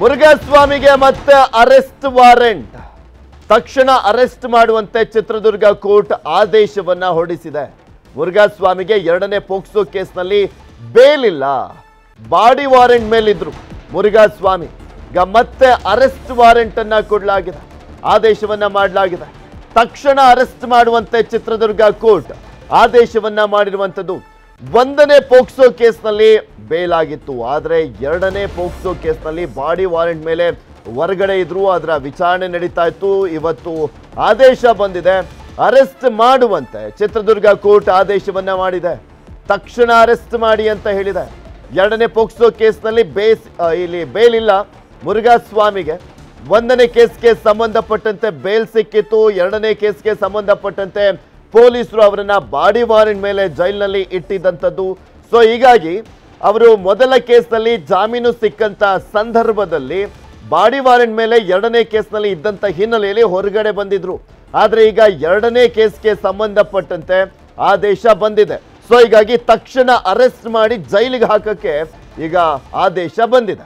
ಮುರುಘಾಸ್ವಾಮಿಗೆ ಮತ್ತೆ arrest warrant. ತಕ್ಷಣ arrest ಮಾಡುವಂತೆ ಚಿತ್ರದುರ್ಗ ಕೋರ್ಟ್ ಆದೇಶವನ್ನ ಹೊರಡಿಸಿದೆ. ಮುರುಘಾಸ್ವಾಮಿಗೆ ಎರಡನೇ ಪೋಕ್ಸೋ ಕೇಸ್ನಲ್ಲಿ ಬೇಲ್ ಇಲ್ಲ, ಬಾಡಿ ವಾರೆಂಟ್ ಮೇಲಿದ್ರು ಮುರುಘಾಸ್ವಾಮಿ. ಈಗ ಮತ್ತೆ ಅರೆಸ್ಟ್ ವಾರೆಂಟ್ ಅನ್ನ ಕೊಡಲಾಗಿದೆ, ಆದೇಶವನ್ನ ಮಾಡಲಾಗಿದೆ. ತಕ್ಷಣ ಅರೆಸ್ಟ್ ಮಾಡುವಂತೆ ಚಿತ್ರದುರ್ಗ ಕೋರ್ಟ್ ಆದೇಶವನ್ನ ಮಾಡಿರುವಂಥದ್ದು. ಒಂದನೇ ಪೋಕ್ಸೋ ಕೇಸ್ನಲ್ಲಿ ಬೇಲ್ ಆಗಿತ್ತು, ಆದರೆ ಎರಡನೇ ಪೋಕ್ಸೋ ಕೇಸ್ನಲ್ಲಿ ಬಾಡಿ ವಾರೆಂಟ್ ಮೇಲೆ ಹೊರಗಡೆ ಇದ್ರು, ಅದರ ವಿಚಾರಣೆ ನಡೀತಾ ಇತ್ತು. ಇವತ್ತು ಆದೇಶ ಬಂದಿದೆ, ಅರೆಸ್ಟ್ ಮಾಡುವಂತೆ ಚಿತ್ರದುರ್ಗ ಕೋರ್ಟ್ ಆದೇಶವನ್ನ ಮಾಡಿದೆ. ತಕ್ಷಣ ಅರೆಸ್ಟ್ ಮಾಡಿ ಅಂತ ಹೇಳಿದೆ. ಎರಡನೇ ಪೋಕ್ಸೋ ಕೇಸ್ನಲ್ಲಿ ಇಲ್ಲಿ ಬೇಲ್ ಇಲ್ಲ ಮುರುಘಾಸ್ವಾಮಿಗೆ. ಒಂದನೇ ಕೇಸ್ಗೆ ಸಂಬಂಧಪಟ್ಟಂತೆ ಬೇಲ್ ಸಿಕ್ಕಿತ್ತು, ಎರಡನೇ ಕೇಸ್ಗೆ ಸಂಬಂಧಪಟ್ಟಂತೆ ಪೊಲೀಸರು ಅವರನ್ನ ಬಾಡಿ ವಾರೆಂಟ್ ಮೇಲೆ ಜೈಲಿನಲ್ಲಿ ಇಟ್ಟಿದ್ದಂಥದ್ದು. ಸೊ ಹೀಗಾಗಿ ಅವರು ಮೊದಲ ಕೇಸ್ನಲ್ಲಿ ಜಾಮೀನು ಸಿಕ್ಕಂತ ಸಂದರ್ಭದಲ್ಲಿ ಬಾಡಿ ವಾರೆಂಟ್ ಮೇಲೆ ಎರಡನೇ ಕೇಸ್ನಲ್ಲಿ ಇದ್ದಂಥ ಹಿನ್ನೆಲೆಯಲ್ಲಿ ಹೊರಗಡೆ ಬಂದಿದ್ರು. ಆದರೆ ಈಗ ಎರಡನೇ ಕೇಸ್ಗೆ ಸಂಬಂಧಪಟ್ಟಂತೆ ಆದೇಶ ಬಂದಿದೆ. ಸೊ ಹೀಗಾಗಿ ತಕ್ಷಣ ಅರೆಸ್ಟ್ ಮಾಡಿ ಜೈಲಿಗೆ ಹಾಕಕ್ಕೆ ಈಗ ಆದೇಶ ಬಂದಿದೆ.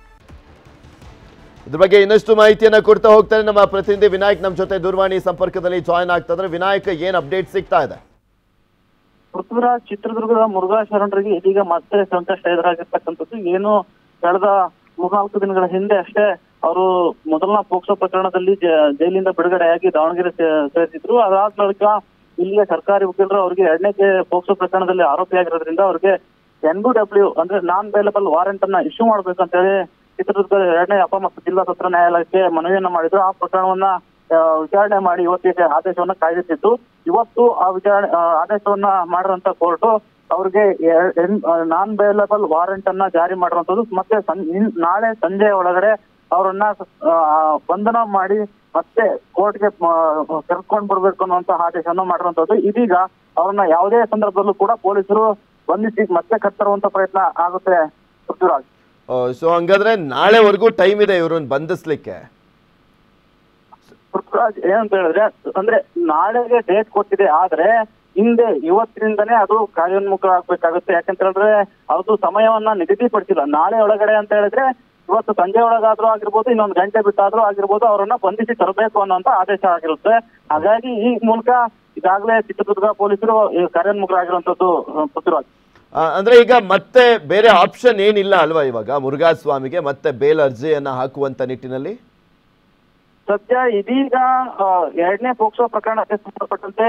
ಇದ್ರ ಬಗ್ಗೆ ಇನ್ನಷ್ಟು ಮಾಹಿತಿಯನ್ನ ಕೊಡ್ತಾ ಹೋಗ್ತಾರೆ ನಮ್ಮ ಪ್ರತಿನಿಧಿ ವಿನಾಯಕ್. ನಮ್ಮ ಜೊತೆ ದೂರವಾಣಿ ಸಂಪರ್ಕದಲ್ಲಿ ಜಾಯ್ನ್ ಆಗ್ತಾ ಇದ್ದಾರೆ. ವಿನಾಯಕ್, ಏನ್ ಅಪ್ಡೇಟ್ ಸಿಗ್ತಾ ಇದೆ? ಪೃಥ್ವಿರಾಜ್, ಚಿತ್ರದುರ್ಗದ ಮುರುಘಾ ಶರಣರಿಗೆ ಇದೀಗ ಮತ್ತೆ ಸಂಕಷ್ಟ ಎದುರಾಗಿರ್ತಕ್ಕಂಥದ್ದು. ಏನು ಕಳೆದ 3-4 ದಿನಗಳ ಹಿಂದೆ ಅಷ್ಟೇ ಅವರು ಮೊದಲನ ಪೋಕ್ಸೋ ಪ್ರಕರಣದಲ್ಲಿ ಜೈಲಿಂದ ಬಿಡುಗಡೆಯಾಗಿ ದಾವಣಗೆರೆ ಸೇರಿಸಿದ್ರು. ಅದಾದ ಬಳಿಕ ಇಲ್ಲಿಯ ಸರ್ಕಾರಿ ವಕೀಲರು ಅವರಿಗೆ ಎರಡನೇ ಪೋಕ್ಸೋ ಪ್ರಕರಣದಲ್ಲಿ ಆರೋಪಿಯಾಗಿರೋದ್ರಿಂದ ಅವರಿಗೆ NBW ಅಂದ್ರೆ ನಾನ್ ಬೇಲಬಲ್ ವಾರೆಂಟ್ ಅನ್ನ ಇಶ್ಯೂ ಮಾಡ್ಬೇಕಂತ ಹೇಳಿ ಚಿತ್ರದುರ್ಗದ ಎರಡನೇ ಅಪ ಮತ್ತು ಜಿಲ್ಲಾ ಸತ್ರ ನ್ಯಾಯಾಲಯಕ್ಕೆ ಮನವಿಯನ್ನ ಮಾಡಿದ್ರು. ಆ ಪ್ರಕರಣವನ್ನ ವಿಚಾರಣೆ ಮಾಡಿ ಇವತ್ತಿಗೆ ಆದೇಶವನ್ನ ಕಾಯ್ದಿಟ್ಟಿತ್ತು. ಇವತ್ತು ಆ ಆದೇಶವನ್ನ ಮಾಡಿರುವಂತ ಕೋರ್ಟ್ ಅವ್ರಿಗೆ ನಾನ್ ಬೇಲಬಲ್ ವಾರೆಂಟ್ ಅನ್ನ ಜಾರಿ ಮಾಡಿರುವಂತದ್ದು. ಮತ್ತೆ ನಾಳೆ ಸಂಜೆ ಒಳಗಡೆ ಅವರನ್ನ ಬಂಧನ ಮಾಡಿ ಮತ್ತೆ ಕೋರ್ಟ್ಗೆ ಕರ್ಕೊಂಡು ಬರ್ಬೇಕು ಅನ್ನುವಂತ ಆದೇಶವನ್ನ ಮಾಡಿರುವಂತದ್ದು. ಇದೀಗ ಅವ್ರನ್ನ ಯಾವುದೇ ಸಂದರ್ಭದಲ್ಲೂ ಕೂಡ ಪೊಲೀಸರು ಬಂಧಿಸಿ ಮತ್ತೆ ಕತ್ತರುವಂತ ಪ್ರಯತ್ನ ಆಗುತ್ತೆ ಪೃಥ್ವಿರಾಜ್. ಸೊ ಹಂಗಾದ್ರೆ ನಾಳೆವರೆಗೂ ಟೈಮ್ ಇದೆ ಇವ್ರನ್ನ ಬಂಧಿಸ್ಲಿಕ್ಕೆ? ಪೃಥ್ವಿರಾಜ್, ಏನಂತ ಹೇಳಿದ್ರೆ ಅಂದ್ರೆ ನಾಳೆಗೆ ಡೇಟ್ ಕೊಟ್ಟಿದೆ, ಆದ್ರೆ ಹಿಂದೆ ಇವತ್ತಿನಿಂದನೇ ಅದು ಕಾರ್ಯೋನ್ಮುಖ ಆಗ್ಬೇಕಾಗುತ್ತೆ. ಯಾಕಂತ ಹೇಳಿದ್ರೆ ಅದು ಸಮಯವನ್ನ ನಿಗದಿಪಡಿಸಿಲ್ಲ. ನಾಳೆ ಒಳಗಡೆ ಅಂತ ಹೇಳಿದ್ರೆ ಇವತ್ತು ಸಂಜೆ ಒಳಗಾದ್ರೂ ಆಗಿರ್ಬೋದು, ಇನ್ನೊಂದು ಗಂಟೆ ಬಿಟ್ಟಾದ್ರೂ ಆಗಿರ್ಬೋದು, ಅವರನ್ನ ಬಂಧಿಸಿ ತರಬೇಕು ಅನ್ನೋಂತ ಆದೇಶ ಆಗಿರುತ್ತೆ. ಹಾಗಾಗಿ ಈ ಮೂಲಕ ಈಗಾಗಲೇ ಚಿತ್ರದುರ್ಗ ಪೊಲೀಸರು ಕಾರ್ಯೋನ್ಮುಖರಾಗಿರುವಂತದ್ದು ಪೃಥ್ವಿರಾಜ್. ಅಂದ್ರೆ ಈಗ ಮತ್ತೆ ಬೇರೆ ಆಪ್ಷನ್ ಏನಿಲ್ಲ ಅಲ್ವಾ ಇವಾಗ ಮುರುಘಾಸ್ವಾಮಿಗೆ ಮತ್ತೆ ಬೇಲ್ ಅರ್ಜಿಯನ್ನ ಹಾಕುವಂತ ನಿಟ್ಟಿನಲ್ಲಿ? ಸದ್ಯ ಇದೀಗ ಎರಡನೇ ಪೋಕ್ಸೋ ಪ್ರಕರಣಕ್ಕೆ ಸಂಬಂಧಪಟ್ಟಂತೆ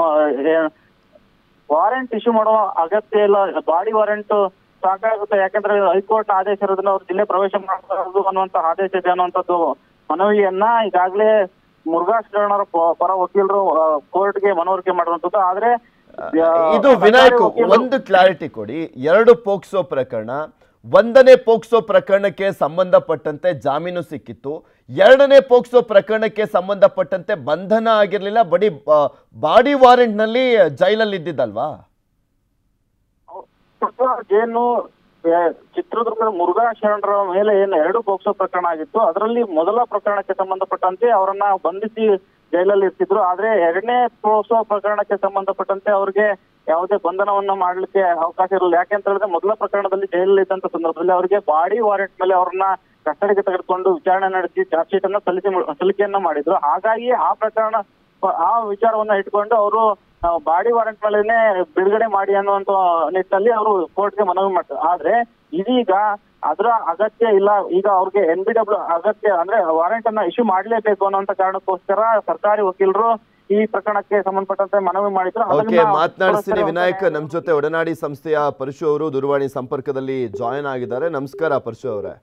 ವಾರೆಂಟ್ ಇಶ್ಯೂ ಮಾಡುವ ಅಗತ್ಯ ಇಲ್ಲ, ಬಾಡಿ ವಾರೆಂಟ್ ಸಾಕಾಗುತ್ತೆ. ಯಾಕಂದ್ರೆ ಹೈಕೋರ್ಟ್ ಆದೇಶ ಇರೋದ್ರಿಂದ ಅವ್ರು ಜಿಲ್ಲೆ ಪ್ರವೇಶ ಮಾಡಬಾರದು ಅನ್ನುವಂತ ಆದೇಶ ಇದೆ ಅನ್ನುವಂಥದ್ದು ಮನವಿಯನ್ನ ಈಗಾಗಲೇ ಮುರುಘಾ ಶರಣರ ಪರ ವಕೀಲರು ಕೋರ್ಟ್ಗೆ ಮನವರಿಕೆ ಮಾಡುವಂಥದ್ದು. ಆದ್ರೆ ಇದು ವಿನಾಯಕ್, ಒಂದು ಕ್ಲಾರಿಟಿ ಕೊಡಿ. ಎರಡು ಪೋಕ್ಸೋ ಪ್ರಕರಣ, ಒಂದನೇ ಪೋಕ್ಸೋ ಪ್ರಕರಣಕ್ಕೆ ಸಂಬಂಧಪಟ್ಟಂತೆ ಜಾಮೀನು ಸಿಕ್ಕಿತ್ತು, ಎರಡನೇ ಪೋಕ್ಸೋ ಪ್ರಕರಣಕ್ಕೆ ಸಂಬಂಧಪಟ್ಟಂತೆ ಬಂಧನ ಆಗಿರ್ಲಿಲ್ಲ, ಬಾಡಿ ವಾರೆಂಟ್ ನಲ್ಲಿ ಜೈಲಲ್ಲಿ ಇದ್ದಿದ್ದಲ್ವಾ? ಏನು ಚಿತ್ರದುರ್ಗದ ಮುರುಘಾ ಶರಣರ ಮೇಲೆ ಏನು 2 ಪೋಕ್ಸೋ ಪ್ರಕರಣ ಆಗಿತ್ತು, ಅದರಲ್ಲಿ ಮೊದಲ ಪ್ರಕರಣಕ್ಕೆ ಸಂಬಂಧಪಟ್ಟಂತೆ ಅವರನ್ನ ಬಂಧಿಸಿ ಜೈಲಲ್ಲಿ ಇರ್ತಿದ್ರು. ಆದ್ರೆ ಎರಡನೇ ಪೋಕ್ಸೋ ಪ್ರಕರಣಕ್ಕೆ ಸಂಬಂಧಪಟ್ಟಂತೆ ಅವ್ರಿಗೆ ಯಾವುದೇ ಬಂಧನವನ್ನ ಮಾಡ್ಲಿಕ್ಕೆ ಅವಕಾಶ ಇರಲಿಲ್ಲ. ಯಾಕೆಂತ ಹೇಳಿದ್ರೆ ಮೊದಲ ಪ್ರಕರಣದಲ್ಲಿ ಜೈಲಲ್ಲಿ ಇದ್ದಂತ ಸಂದರ್ಭದಲ್ಲಿ ಅವರಿಗೆ ಬಾಡಿ ವಾರೆಂಟ್ ಮೇಲೆ ಅವ್ರನ್ನ ಕಸ್ಟಡಿಗೆ ತೆಗೆದುಕೊಂಡು ವಿಚಾರಣೆ ನಡೆಸಿ ಚಾರ್ಜ್ ಶೀಟ್ ಅನ್ನ ಸಲ್ಲಿಕೆಯನ್ನ ಮಾಡಿದ್ರು. ಹಾಗಾಗಿ ಆ ವಿಚಾರವನ್ನ ಇಟ್ಕೊಂಡು ಅವರು ಬಾಡಿ ವಾರೆಂಟ್ ಮೇಲೆನೆ ಬಿಡುಗಡೆ ಮಾಡಿ ಅನ್ನುವಂತ ನಿಟ್ಟಿನಲ್ಲಿ ಅವರು ಕೋರ್ಟ್ಗೆ ಮನವಿ ಮಾಡ್ತಾರೆ. ಆದ್ರೆ ಇದೀಗ ಅದರ ಅಗತ್ಯ ಇಲ್ಲ. ಈಗ ಅವ್ರಿಗೆ NBW ಅಗತ್ಯ ಅಂದ್ರೆ ವಾರೆಂಟ್ ಅನ್ನ ಇಶ್ಯೂ ಮಾಡ್ಲೇಬೇಕು ಅನ್ನುವಂತ ಕಾರಣಕ್ಕೋಸ್ಕರ ಸರ್ಕಾರಿ ವಕೀಲರು ಈ ಪ್ರಕರಣಕ್ಕೆ ಸಂಬಂಧಪಟ್ಟಂತೆ ಮನವಿ ಮಾಡಿದ್ರು. ಮಾತನಾಡಿಸ್ತೀನಿ ವಿನಾಯಕ್. ನಮ್ ಜೊತೆ ಒಡನಾಡಿ ಸಂಸ್ಥೆಯ ಪರಶು ಅವರು ದೂರವಾಣಿ ಸಂಪರ್ಕದಲ್ಲಿ ಜಾಯಿನ್ ಆಗಿದ್ದಾರೆ. ನಮಸ್ಕಾರ ಪರಶು ಅವರೇ.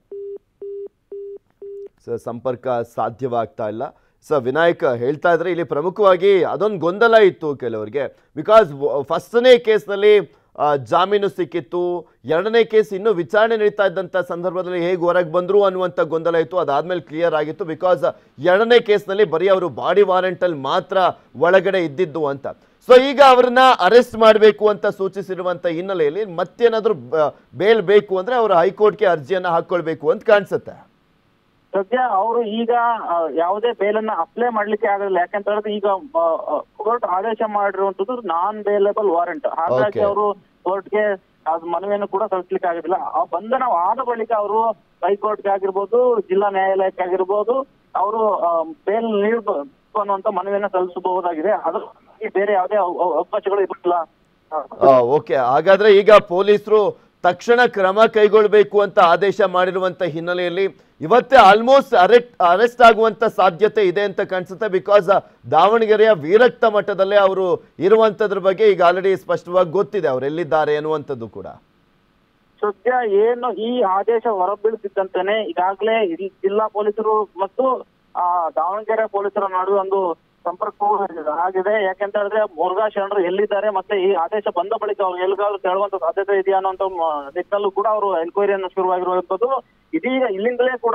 ಸಂಪರ್ಕ ಸಾಧ್ಯವಾಗ್ತಾ ಇಲ್ಲ. ವಿನಾಯಕ್ ಹೇಳ್ತಾ ಇದ್ರೆ ಇಲ್ಲಿ ಪ್ರಮುಖವಾಗಿ ಅದೊಂದು ಗೊಂದಲ ಇತ್ತು ಕೆಲವರಿಗೆ. ಬಿಕಾಸ್ ಫಸ್ಟ್ನೇ ಕೇಸ್ನಲ್ಲಿ ಜಾಮೀನು ಸಿಕ್ಕಿತ್ತು, ಎರಡನೇ ಕೇಸ್ ಇನ್ನೂ ವಿಚಾರಣೆ ನಡೀತಾ ಇದ್ದಂಥ ಸಂದರ್ಭದಲ್ಲಿ ಹೇಗೆ ಹೊರಗೆ ಬಂದ್ರು ಅನ್ನುವಂಥ ಗೊಂದಲ ಇತ್ತು. ಅದಾದ್ಮೇಲೆ ಕ್ಲಿಯರ್ ಆಗಿತ್ತು. ಬಿಕಾಸ್ ಎರಡನೇ ಕೇಸ್ನಲ್ಲಿ ಬರೀ ಅವರು ಬಾಡಿ ವಾರೆಂಟಲ್ಲಿ ಮಾತ್ರ ಒಳಗಡೆ ಇದ್ದಿದ್ದು ಅಂತ. ಸೊ ಈಗ ಅವ್ರನ್ನ ಅರೆಸ್ಟ್ ಮಾಡಬೇಕು ಅಂತ ಸೂಚಿಸಿರುವಂಥ ಹಿನ್ನೆಲೆಯಲ್ಲಿ ಮತ್ತೇನಾದ್ರೂ ಬೇಲ್ ಬೇಕು ಅಂದ್ರೆ ಅವರು ಹೈಕೋರ್ಟ್ಗೆ ಅರ್ಜಿಯನ್ನ ಹಾಕೊಳ್ಬೇಕು ಅಂತ ಕಾಣಿಸುತ್ತೆ. ಸದ್ಯ ಅವರು ಈಗ ಯಾವುದೇ ಬೇಲನ್ನ ಅಪ್ಲೈ ಮಾಡ್ಲಿಕ್ಕೆ ಆಗಲಿಲ್ಲ. ಯಾಕಂತ ಹೇಳಿದ್ರೆ ಈಗ ಕೋರ್ಟ್ ಆದೇಶ ಮಾಡಿರುವಂತದ್ದು ನಾನ್ ಬೇಲೇಬಲ್ ವಾರೆಂಟ್. ಹಾಗಾಗಿ ಅವರು ಕೋರ್ಟ್ಗೆ ಮನವಿಯನ್ನು ಕೂಡ ಸಲ್ಲಿಸಲಿಕ್ಕೆ ಆಗೋದಿಲ್ಲ. ಆ ಬಂಧನ ಆದ ಬಳಿಕ ಅವರು ಹೈಕೋರ್ಟ್ಗೆ ಆಗಿರ್ಬೋದು, ಜಿಲ್ಲಾ ನ್ಯಾಯಾಲಯಕ್ಕೆ ಆಗಿರ್ಬೋದು ಅವರು ಬೇಲ್ ನೀಡಬೇಕು ಅನ್ನುವಂತ ಮನವಿಯನ್ನ ಸಲ್ಲಿಸಬಹುದಾಗಿದೆ. ಅದ್ರ ಬೇರೆ ಯಾವುದೇ ಅವಕಾಶಗಳು ಇರಲಿಲ್ಲ. ಓಕೆ, ಹಾಗಾದ್ರೆ ಈಗ ಪೊಲೀಸರು ತಕ್ಷಣ ಕ್ರಮ ಕೈಗೊಳ್ಳಬೇಕು ಅಂತ ಆದೇಶ ಮಾಡಿರುವಂತ ಹಿನ್ನೆಲೆಯಲ್ಲಿ ಇವತ್ತೇ ಆಲ್ಮೋಸ್ಟ್ ಅರೆಸ್ಟ್ ಆಗುವಂತ ಸಾಧ್ಯತೆ ಇದೆ ಅಂತ ಕಾಣಿಸುತ್ತೆ. ಬಿಕಾಸ್ ದಾವಣಗೆರೆಯ ವೀರಕ್ತ ಮಠದಲ್ಲೇ ಅವರು ಇರುವಂತದ್ರ ಬಗ್ಗೆ ಈಗ ಆಲ್ರೆಡಿ ಸ್ಪಷ್ಟವಾಗಿ ಗೊತ್ತಿದೆ ಅವ್ರು ಎಲ್ಲಿದ್ದಾರೆ ಅನ್ನುವಂಥದ್ದು ಕೂಡ. ಸದ್ಯ ಏನು ಈ ಆದೇಶ ಹೊರಬೀಳುತ್ತಿದ್ದಂತೆನೆ ಈಗಾಗಲೇ ಜಿಲ್ಲಾ ಪೊಲೀಸರು ಮತ್ತು ದಾವಣಗೆರೆ ಪೊಲೀಸರ ನಡುವೆ ಒಂದು ಸಂಪರ್ಕವೂ ಆಗಿದೆ. ಯಾಕೆಂತ ಹೇಳಿದ್ರೆ ಮುರುಘಾ ಶರಣರು ಎಲ್ಲಿದ್ದಾರೆ ಮತ್ತೆ ಈ ಆದೇಶ ಬಂದ ಬಳಿಕ ಅವ್ರು ಎಲ್ಲಿಗಾದ್ರೂ ತೆರಳುವಂತ ಸಾಧ್ಯತೆ ಇದೆಯಾ ಅನ್ನೋಂಥ ನಿಟ್ಟಿನಲ್ಲೂ ಕೂಡ ಅವರು ಎನ್ಕ್ವೈರಿಯನ್ನು ಶುರುವಾಗಿರುವಂತದ್ದು. ಇದೀಗ ಇಲ್ಲಿಂದಲೇ ಕೂಡ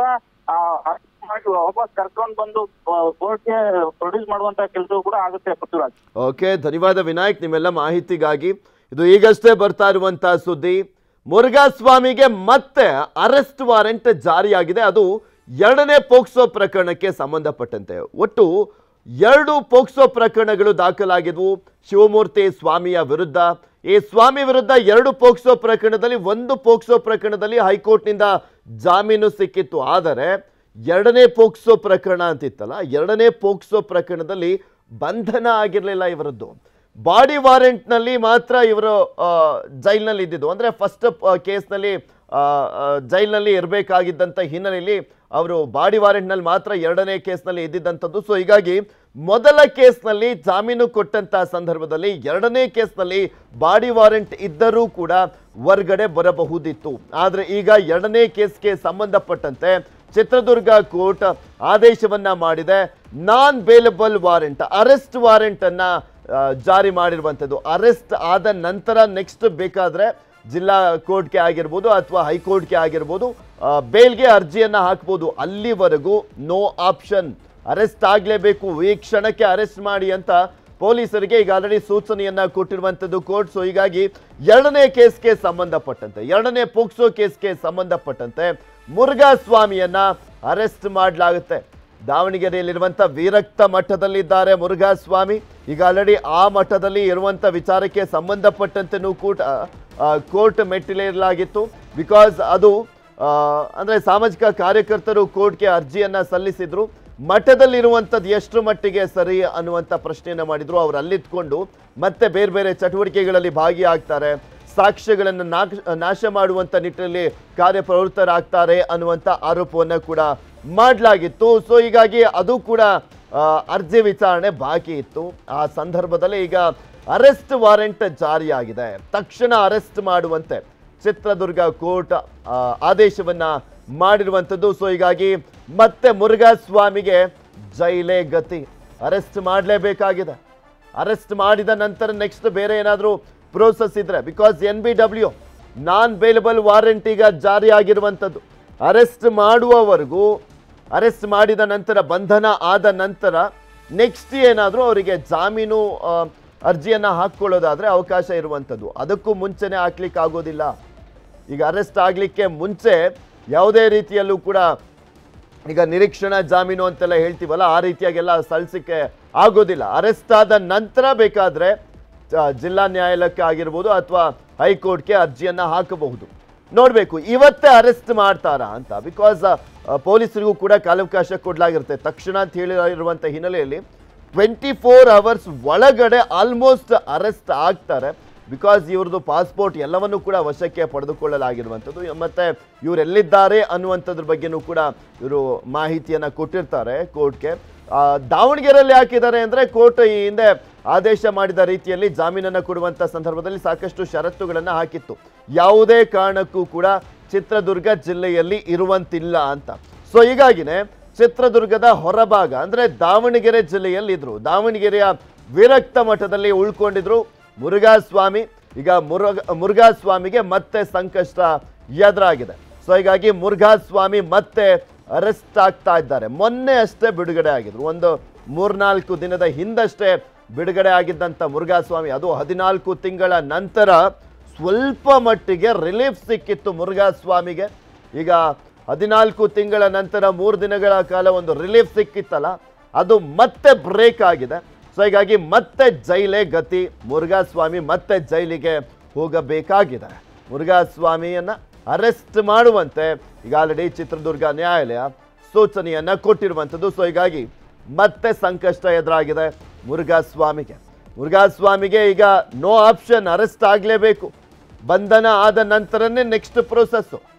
ವಾಪಸ್ ಕರ್ಕೊಂಡು ಬಂದು ಕೋರ್ಟ್ಗೆ ಪ್ರೊಡ್ಯೂಸ್ ಮಾಡುವಂತ ಕೆಲಸವೂ ಕೂಡ ಆಗುತ್ತೆ ಪೃಥ್ವಿರಾಜ್. ಓಕೆ, ಧನ್ಯವಾದ ವಿನಾಯಕ್ ನಿಮ್ಮೆಲ್ಲ ಮಾಹಿತಿಗಾಗಿ. ಇದು ಈಗಷ್ಟೇ ಬರ್ತಾ ಇರುವಂತಹ ಸುದ್ದಿ. ಮುರುಘಾ ಸ್ವಾಮಿಗೆ ಮತ್ತೆ ಅರೆಸ್ಟ್ ವಾರೆಂಟ್ ಜಾರಿಯಾಗಿದೆ. ಅದು 2ನೇ ಪೋಕ್ಸೋ ಪ್ರಕರಣಕ್ಕೆ ಸಂಬಂಧಪಟ್ಟಂತೆ. ಒಟ್ಟು 2 ಪೋಕ್ಸೋ ಪ್ರಕರಣಗಳು ದಾಖಲಾಗಿದ್ವು ಶಿವಮೂರ್ತಿ ಸ್ವಾಮಿಯ ವಿರುದ್ಧ. ಈ ಸ್ವಾಮಿ ವಿರುದ್ಧ 2 ಪೋಕ್ಸೋ ಪ್ರಕರಣದಲ್ಲಿ 1 ಪೋಕ್ಸೋ ಪ್ರಕರಣದಲ್ಲಿ ಹೈಕೋರ್ಟ್ನಿಂದ ಜಾಮೀನು ಸಿಕ್ಕಿತ್ತು. ಆದರೆ 2ನೇ ಪೋಕ್ಸೋ ಪ್ರಕರಣ ಅಂತಿತ್ತಲ್ಲ, 2ನೇ ಪೋಕ್ಸೋ ಪ್ರಕರಣದಲ್ಲಿ ಬಂಧನ ಆಗಿರಲಿಲ್ಲ ಇವರದ್ದು. ಬಾಡಿ ವಾರೆಂಟ್ನಲ್ಲಿ ಮಾತ್ರ ಇವರು ಜೈಲ್ನಲ್ಲಿ ಇದ್ದಿದ್ದು. ಅಂದರೆ ಫಸ್ಟ್ ಕೇಸ್ನಲ್ಲಿ ಜೈಲ್ನಲ್ಲಿ ಇರಬೇಕಾಗಿದ್ದಂಥ ಹಿನ್ನೆಲೆಯಲ್ಲಿ ಅವರು ಬಾಡಿ ವಾರೆಂಟ್ನಲ್ಲಿ ಮಾತ್ರ 2ನೇ ಕೇಸ್ನಲ್ಲಿ ಇದ್ದಿದ್ದಂಥದ್ದು. ಸೊ ಹೀಗಾಗಿ ಮೊದಲ ಕೇಸ್ನಲ್ಲಿ ಜಾಮೀನು ಕೊಟ್ಟಂಥ ಸಂದರ್ಭದಲ್ಲಿ 2ನೇ ಕೇಸ್ನಲ್ಲಿ ಬಾಡಿ ವಾರೆಂಟ್ ಇದ್ದರೂ ಕೂಡ ಹೊರಗಡೆ ಬರಬಹುದಿತ್ತು. ಆದರೆ ಈಗ 2ನೇ ಕೇಸ್ಗೆ ಸಂಬಂಧಪಟ್ಟಂತೆ ಚಿತ್ರದುರ್ಗ ಕೋರ್ಟ್ ಆದೇಶವನ್ನ ಮಾಡಿದೆ. Non bailable warrant, arrest warrant ಅನ್ನ ಜಾರಿ ಮಾಡಿರುವಂಥದ್ದು. ಅರೆಸ್ಟ್ ಆದ ನಂತರ ನೆಕ್ಸ್ಟ್ ಬೇಕಾದ್ರೆ ಜಿಲ್ಲಾ ಕೋರ್ಟ್ಗೆ ಆಗಿರ್ಬೋದು ಅಥವಾ ಹೈಕೋರ್ಟ್ಗೆ ಆಗಿರ್ಬೋದು ಬೇಲ್ಗೆ ಅರ್ಜಿಯನ್ನ ಹಾಕ್ಬೋದು. ಅಲ್ಲಿವರೆಗೂ ನೋ ಆಪ್ಷನ್, ಅರೆಸ್ಟ್ ಆಗಲೇಬೇಕು, ಈ ಕ್ಷಣಕ್ಕೆ ಅರೆಸ್ಟ್ ಮಾಡಿ ಅಂತ ಪೊಲೀಸರಿಗೆ ಈಗ ಆಲ್ರೆಡಿ ಸೂಚನೆಯನ್ನ ಕೊಟ್ಟಿರುವಂಥದ್ದು ಕೋರ್ಟ್. ಸೊ ಹೀಗಾಗಿ 2ನೇ ಕೇಸ್ಗೆ ಸಂಬಂಧಪಟ್ಟಂತೆ, 2ನೇ ಪೋಕ್ಸೋ ಕೇಸ್ಗೆ ಸಂಬಂಧಪಟ್ಟಂತೆ ಮುರುಘಾ ಸ್ವಾಮಿಯನ್ನ ಅರೆಸ್ಟ್ ಮಾಡಲಾಗುತ್ತೆ. ದಾವಣಗೆರೆಯಲ್ಲಿರುವಂಥ ವೀರಕ್ತ ಮಠದಲ್ಲಿದ್ದಾರೆ ಮುರುಘಾ ಸ್ವಾಮಿ. ಈಗ ಆಲ್ರೆಡಿ ಆ ಮಠದಲ್ಲಿ ಇರುವಂಥ ವಿಚಾರಕ್ಕೆ ಸಂಬಂಧಪಟ್ಟಂತೆನೂ ಕೋರ್ಟ್ ಮೆಟ್ಟಿಲೇರಲಾಗಿತ್ತು. ಬಿಕಾಸ್ ಅದು ಅಂದರೆ ಸಾಮಾಜಿಕ ಕಾರ್ಯಕರ್ತರು ಕೋರ್ಟ್ಗೆ ಅರ್ಜಿಯನ್ನು ಸಲ್ಲಿಸಿದ್ರು. ಮಠದಲ್ಲಿರುವಂಥದ್ದು ಎಷ್ಟು ಮಟ್ಟಿಗೆ ಸರಿ ಅನ್ನುವಂಥ ಪ್ರಶ್ನೆಯನ್ನು ಮಾಡಿದ್ರು. ಅವರು ಅಲ್ಲಿದ್ಕೊಂಡು ಮತ್ತೆ ಬೇರೆ ಬೇರೆ ಚಟುವಟಿಕೆಗಳಲ್ಲಿ ಭಾಗಿಯಾಗ್ತಾರೆ, ಸಾಕ್ಷ್ಯಗಳನ್ನು ನಾಶ ಮಾಡುವಂಥ ನಿಟ್ಟಿನಲ್ಲಿ ಕಾರ್ಯಪ್ರವೃತ್ತರಾಗ್ತಾರೆ ಅನ್ನುವಂಥ ಆರೋಪವನ್ನು ಕೂಡ ಮಾಡಲಾಗಿತ್ತು. ಸೊ ಹೀಗಾಗಿ ಅದು ಕೂಡ ಅರ್ಜಿ ವಿಚಾರಣೆ ಬಾಕಿ ಇತ್ತು. ಆ ಸಂದರ್ಭದಲ್ಲಿ ಈಗ ಅರೆಸ್ಟ್ ವಾರೆಂಟ್ ಜಾರಿಯಾಗಿದೆ. ತಕ್ಷಣ ಅರೆಸ್ಟ್ ಮಾಡುವಂತೆ ಚಿತ್ರದುರ್ಗ ಕೋರ್ಟ್ ಆದೇಶವನ್ನ ಮಾಡಿರುವಂಥದ್ದು. ಸೊ ಹೀಗಾಗಿ ಮತ್ತೆ ಮುರುಘಾ ಸ್ವಾಮಿಗೆ ಜೈಲೇ ಗತಿ. ಅರೆಸ್ಟ್ ಮಾಡಲೇಬೇಕಾಗಿದೆ. ಅರೆಸ್ಟ್ ಮಾಡಿದ ನಂತರ ನೆಕ್ಸ್ಟ್ ಬೇರೆ ಏನಾದರೂ ಪ್ರೋಸೆಸ್ ಇದ್ರೆ, because NBW non bailable warrant ಈಗ ಜಾರಿ ಆಗಿರುವಂಥದ್ದು. ಅರೆಸ್ಟ್ ಮಾಡುವವರೆಗೂ, ಅರೆಸ್ಟ್ ಮಾಡಿದ ನಂತರ ಬಂಧನ ಆದ ನಂತರ ನೆಕ್ಸ್ಟ್ ಏನಾದರೂ ಅವರಿಗೆ ಜಾಮೀನು ಅರ್ಜಿಯನ್ನು ಹಾಕ್ಕೊಳ್ಳೋದಾದರೆ ಅವಕಾಶ ಇರುವಂಥದ್ದು. ಅದಕ್ಕೂ ಮುಂಚೆನೇ ಹಾಕ್ಲಿಕ್ಕೆ ಆಗೋದಿಲ್ಲ. ಈಗ ಅರೆಸ್ಟ್ ಆಗಲಿಕ್ಕೆ ಮುಂಚೆ ಯಾವುದೇ ರೀತಿಯಲ್ಲೂ ಕೂಡ ಈಗ ನಿರೀಕ್ಷಣಾ ಜಾಮೀನು ಅಂತೆಲ್ಲ ಹೇಳ್ತೀವಲ್ಲ, ಆ ರೀತಿಯಾಗೆಲ್ಲ ಸಲ್ಲಿಸಲಿಕ್ಕೆ ಆಗೋದಿಲ್ಲ. ಅರೆಸ್ಟ್ ಆದ ನಂತರ ಬೇಕಾದರೆ ಜಿಲ್ಲಾ ನ್ಯಾಯಾಲಯಕ್ಕೆ ಆಗಿರ್ಬೋದು ಅಥವಾ ಹೈಕೋರ್ಟ್ಗೆ ಅರ್ಜಿಯನ್ನು ಹಾಕಬಹುದು. ನೋಡಬೇಕು ಇವತ್ತೇ ಅರೆಸ್ಟ್ ಮಾಡ್ತಾರಾ ಅಂತ. ಬಿಕಾಸ್ ಪೊಲೀಸರಿಗೂ ಕೂಡ ಕಾಲಾವಕಾಶ ಕೊಡಲಾಗಿರುತ್ತೆ. ತಕ್ಷಣ ಅಂತ ಹೇಳಿರುವಂಥ ಹಿನ್ನೆಲೆಯಲ್ಲಿ 24 hours ಒಳಗಡೆ ಆಲ್ಮೋಸ್ಟ್ ಅರೆಸ್ಟ್ ಆಗ್ತಾರೆ. ಬಿಕಾಸ್ ಇವ್ರದ್ದು ಪಾಸ್ಪೋರ್ಟ್ ಎಲ್ಲವನ್ನೂ ಕೂಡ ವಶಕ್ಕೆ ಪಡೆದುಕೊಳ್ಳಲಾಗಿರುವಂಥದ್ದು. ಮತ್ತು ಇವರೆಲ್ಲಿದ್ದಾರೆ ಅನ್ನುವಂಥದ್ರ ಬಗ್ಗೆನೂ ಕೂಡ ಇವರು ಮಾಹಿತಿಯನ್ನು ಕೊಟ್ಟಿರ್ತಾರೆ ಕೋರ್ಟ್ಗೆ. ದಾವಣಗೆರೆಯಲ್ಲಿ ಹಾಕಿದ್ದಾರೆ ಅಂದರೆ ಕೋರ್ಟ್ ಈ ಹಿಂದೆ ಆದೇಶ ಮಾಡಿದ ರೀತಿಯಲ್ಲಿ ಜಾಮೀನನ್ನು ಕೊಡುವಂಥ ಸಂದರ್ಭದಲ್ಲಿ ಸಾಕಷ್ಟು ಷರತ್ತುಗಳನ್ನು ಹಾಕಿತ್ತು. ಯಾವುದೇ ಕಾರಣಕ್ಕೂ ಕೂಡ ಚಿತ್ರದುರ್ಗ ಜಿಲ್ಲೆಯಲ್ಲಿ ಇರುವಂತಿಲ್ಲ ಅಂತ. ಸೊ ಹೀಗಾಗಿನೇ ಚಿತ್ರದುರ್ಗದ ಹೊರಭಾಗ ಅಂದರೆ ದಾವಣಗೆರೆ ಜಿಲ್ಲೆಯಲ್ಲಿ ಇದ್ರು. ದಾವಣಗೆರೆಯ ವೀರಕ್ತ ಮಠದಲ್ಲಿ ಉಳ್ಕೊಂಡಿದ್ರು ಮುರುಘಾ ಸ್ವಾಮಿ. ಈಗ ಮುರುಘಾ ಸ್ವಾಮಿಗೆ ಮತ್ತೆ ಸಂಕಷ್ಟ ಎದುರಾಗಿದೆ. ಸೊ ಹೀಗಾಗಿ ಮುರುಘಾ ಸ್ವಾಮಿ ಮತ್ತೆ ಅರೆಸ್ಟ್ ಆಗ್ತಾ ಇದ್ದಾರೆ. ಮೊನ್ನೆ ಅಷ್ಟೇ ಬಿಡುಗಡೆ ಆಗಿದ್ರು. ಒಂದು 3-4 ದಿನದ ಹಿಂದಷ್ಟೇ ಬಿಡುಗಡೆ ಆಗಿದ್ದಂಥ ಮುರುಘಾ ಸ್ವಾಮಿ, ಅದು 14 ತಿಂಗಳ ನಂತರ ಸ್ವಲ್ಪ ಮಟ್ಟಿಗೆ ರಿಲೀಫ್ ಸಿಕ್ಕಿತ್ತು ಮುರುಘಾ ಸ್ವಾಮಿಗೆ. ಈಗ 14 ತಿಂಗಳ ನಂತರ 3 ದಿನಗಳ ಕಾಲ ಒಂದು ರಿಲೀಫ್ ಸಿಕ್ಕಿತ್ತಲ್ಲ, ಅದು ಮತ್ತೆ ಬ್ರೇಕ್ ಆಗಿದೆ. ಸೊ ಹೀಗಾಗಿ ಮತ್ತೆ ಜೈಲೇ ಗತಿ. ಮುರುಘಾ ಸ್ವಾಮಿ ಮತ್ತೆ ಜೈಲಿಗೆ ಹೋಗಬೇಕಾಗಿದೆ. ಮುರುಘಾ ಸ್ವಾಮಿಯನ್ನ ಅರೆಸ್ಟ್ ಮಾಡುವಂತೆ ಈಗ ಆಲ್ರೆಡಿ ಚಿತ್ರದುರ್ಗ ನ್ಯಾಯಾಲಯ ಸೂಚನೆಯನ್ನ ಕೊಟ್ಟಿರುವಂಥದ್ದು. ಸೊ ಹೀಗಾಗಿ ಮತ್ತೆ ಸಂಕಷ್ಟ ಎದುರಾಗಿದೆ ಮುರುಘಾಸ್ವಾಮಿಗೆ ಈಗ ನೋ ಆಪ್ಷನ್, ಅರೆಸ್ಟ್ ಆಗಲೇಬೇಕು. ಬಂಧನ ಆದ ನಂತರನೇ ನೆಕ್ಸ್ಟ್ ಪ್ರೊಸೆಸ್ಸು.